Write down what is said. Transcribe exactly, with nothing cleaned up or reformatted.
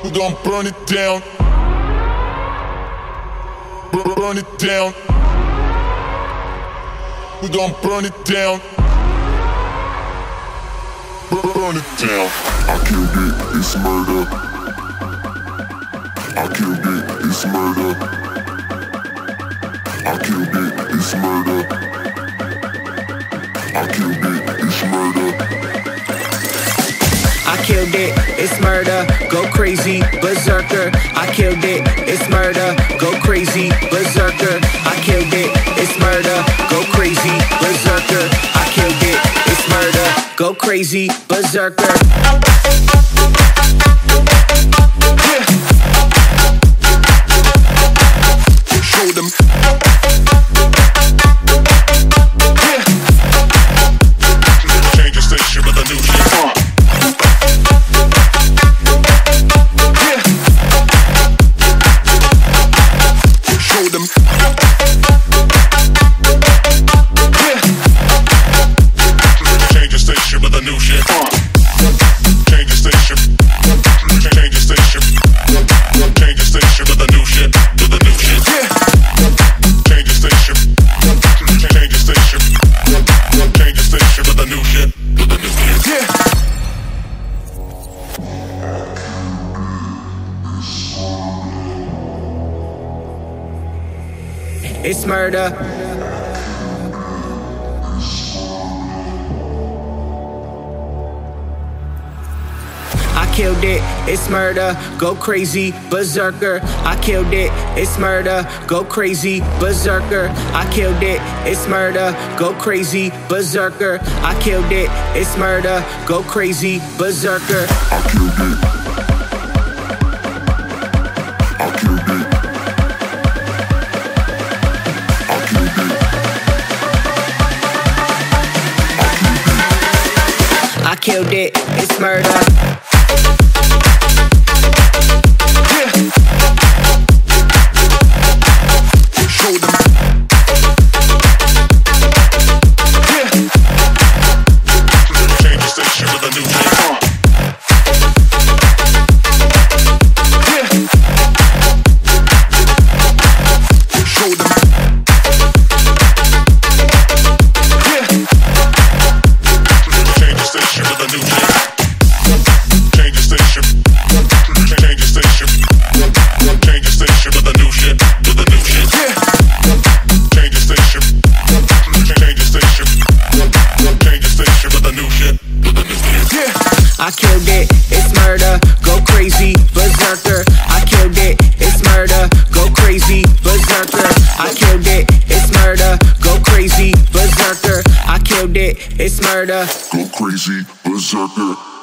We gon' burn it down. Burn, burn it down. We gon' burn it down. Burn, burn it down. I killed it, it's murder. I killed it, it's murder. I killed it, it's murder. I killed it, it's murder. I killed it, it's murder, go crazy, berserker. I killed it, it's murder, go crazy, berserker. I killed it, it's murder, go crazy, berserker. I killed it, it's murder, go crazy, berserker. Show them. Change the station with a new shit. Uh. Show them. Change the station with a new shit. Uh. Change the station. Change the station. Change the station with a new shit. With a new shit. Change the station. Change the station. Change the station with a new shit. With a new shit. Yeah. It's murder. I killed it, it's murder, go crazy, berserker. I killed it, it's murder, go crazy, berserker. I killed it, it's murder, go crazy, berserker. I killed it, it's murder, go crazy, berserker. I killed it. I killed it. I killed it. I killed it, it's murder. Show them. Change the station with a new shit. Uh. Show them. Change the station with a new shit. Change the station. Change the station. Change the station with a new shit. With a new shit. Change the station. Change the station. Change the station with a new shit. With a new shit. I killed it, it's murder, go crazy, berserker. I killed it, it's murder, go crazy, berserker. I killed it, it's murder, go crazy, berserker. I killed it, it's murder. Go crazy, berserker.